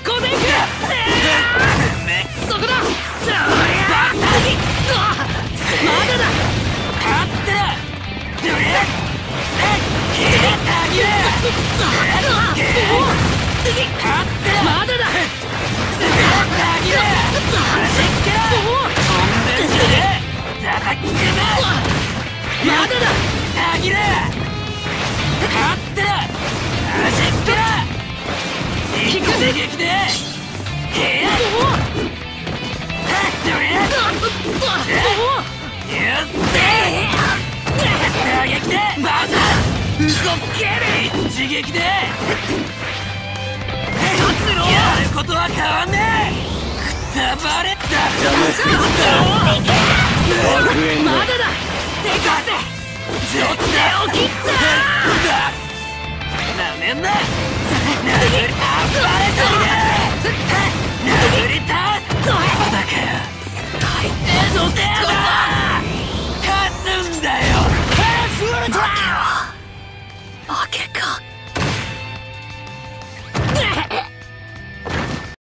こでいく。そこだ。まだだ。勝ってる。まだだ。まだだ。引くぜ。一撃でやることは変わんねえ。くたばれた。まだだ。手かせ。絶対を切った。なめんな。殴り